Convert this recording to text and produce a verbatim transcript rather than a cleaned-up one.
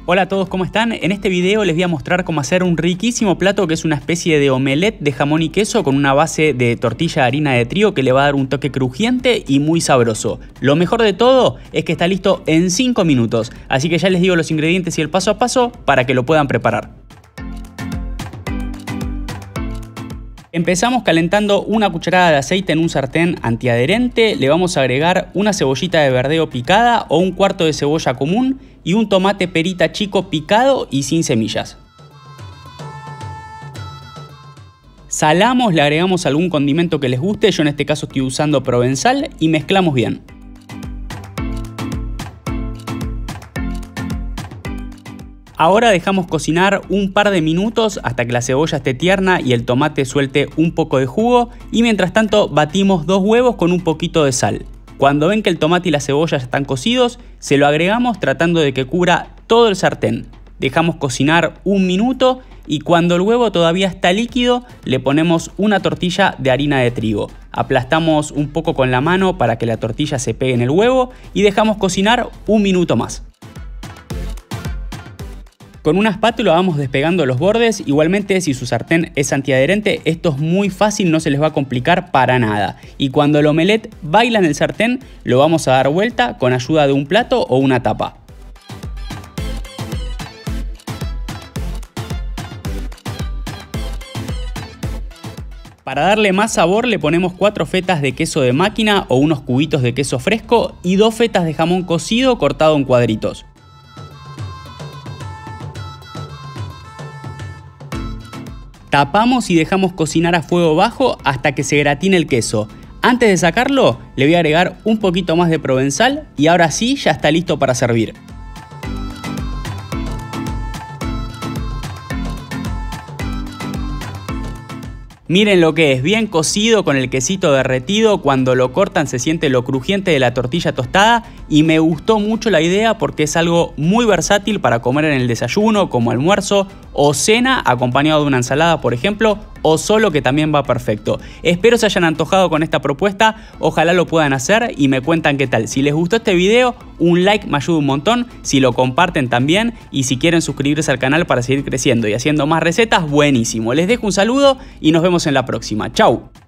Hola a todos, ¿cómo están? En este video les voy a mostrar cómo hacer un riquísimo plato que es una especie de omelette de jamón y queso con una base de tortilla de harina de trigo que le va a dar un toque crujiente y muy sabroso. Lo mejor de todo es que está listo en cinco minutos, así que ya les digo los ingredientes y el paso a paso para que lo puedan preparar. Empezamos calentando una cucharada de aceite en un sartén antiadherente, le vamos a agregar una cebollita de verdeo picada o un cuarto de cebolla común y un tomate perita chico picado y sin semillas. Salamos, le agregamos algún condimento que les guste, yo en este caso estoy usando provenzal y mezclamos bien. Ahora dejamos cocinar un par de minutos hasta que la cebolla esté tierna y el tomate suelte un poco de jugo y mientras tanto batimos dos huevos con un poquito de sal. Cuando ven que el tomate y la cebolla ya están cocidos, se lo agregamos tratando de que cubra todo el sartén. Dejamos cocinar un minuto y cuando el huevo todavía está líquido le ponemos una tortilla de harina de trigo. Aplastamos un poco con la mano para que la tortilla se pegue en el huevo y dejamos cocinar un minuto más. Con una espátula vamos despegando los bordes, igualmente si su sartén es antiadherente esto es muy fácil, no se les va a complicar para nada. Y cuando el omelette baila en el sartén lo vamos a dar vuelta con ayuda de un plato o una tapa. Para darle más sabor le ponemos cuatro fetas de queso de máquina o unos cubitos de queso fresco y dos fetas de jamón cocido cortado en cuadritos. Tapamos y dejamos cocinar a fuego bajo hasta que se gratine el queso. Antes de sacarlo, le voy a agregar un poquito más de provenzal y ahora sí ya está listo para servir. Miren lo que es, bien cocido con el quesito derretido, cuando lo cortan se siente lo crujiente de la tortilla tostada y me gustó mucho la idea porque es algo muy versátil para comer en el desayuno, como almuerzo o cena acompañado de una ensalada por ejemplo, o solo que también va perfecto. Espero se hayan antojado con esta propuesta, ojalá lo puedan hacer y me cuentan qué tal. Si les gustó este video, un like me ayuda un montón, si lo comparten también y si quieren suscribirse al canal para seguir creciendo y haciendo más recetas, buenísimo. Les dejo un saludo y nos vemos en la próxima. Chau.